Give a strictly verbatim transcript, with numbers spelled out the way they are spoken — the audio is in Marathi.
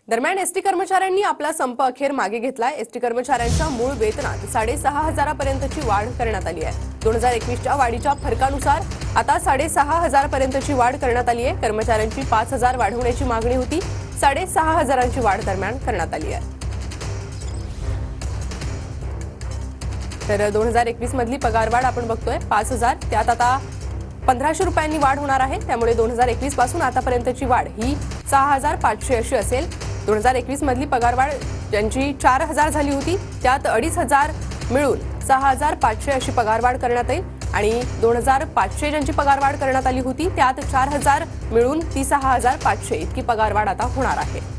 दरम्यान एसटी कर्मचाऱ्यांनी आपला संप अखेर मागे घेतलाय। एसटी कर्मचाऱ्यांच्या मूळ वेतनात साडेसहा हजारापर्यंतची वाढ करण्यात आली आहे। दोन हजार एकवीसच्या वाढीच्या फरकानुसार आता साडेसहा हजारापर्यंतची वाढ करण्यात आली आहे। कर्मचाऱ्यांची पाच हजार वाढवण्याची मागणी होती, साडेसहा हजारांची वाढ दरम्यान करण्यात आली आहे। तर दोन हजार एकवीस मधली पगारवाढ आपण बघतोय पाच हजार, त्यात आता पंधराशे रुपयांनी वाढ होणार आहे। त्यामुळे दोन हजार एकवीस पासून आतापर्यंतची वाढ ही सहा हजार पाचशे अशी असेल। दोन हजार एकवीस मधली पगारवाढ ज्यांची चार हजार झाली होती त्यात अडीच हजार मिळून सहा हजार पाचशे अशी पगारवाढ करण्यात येईल आणि दोन हजार पाचशे ज्यांची पगारवाढ करण्यात आली होती त्यात चार हजार मिळून ती सहा हजार पाचशे इतकी पगारवाढ आता होणार आहे।